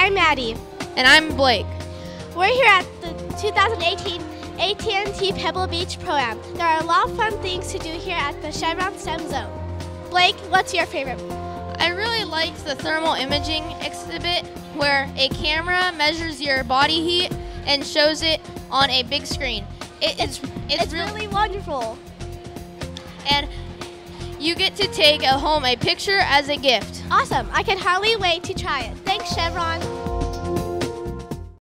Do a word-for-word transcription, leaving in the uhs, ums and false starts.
I'm Maddie. And I'm Blake. We're here at the two thousand eighteen A T and T Pebble Beach Pro-Am. There are a lot of fun things to do here at the Chevron STEM Zone. Blake, what's your favorite? I really liked the thermal imaging exhibit where a camera measures your body heat and shows it on a big screen. It, it's it's, It's really wonderful. And you get to take a home a picture as a gift. Awesome. I can hardly wait to try it. Thanks, Chevron.